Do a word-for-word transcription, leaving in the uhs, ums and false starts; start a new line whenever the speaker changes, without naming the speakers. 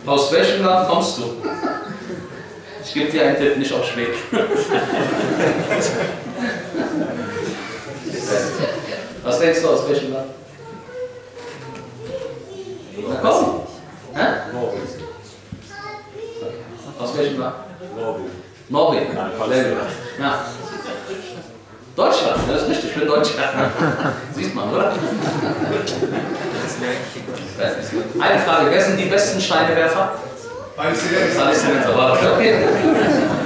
Aus welchem Land kommst du? Ich gebe dir einen Tipp, nicht aus Schweden. Was denkst du, aus welchem Land? Na komm! Hä?
Norwegen.
Aus welchem Land?
Norwegen.
Norwegen.
Nein, Palästina.
Ja. Deutschland, das ist richtig, ich bin Deutscher. Sieht man, oder? Eine Frage, wer sind die besten Steinewerfer?
Palästinenser.
Palästinenser, okay.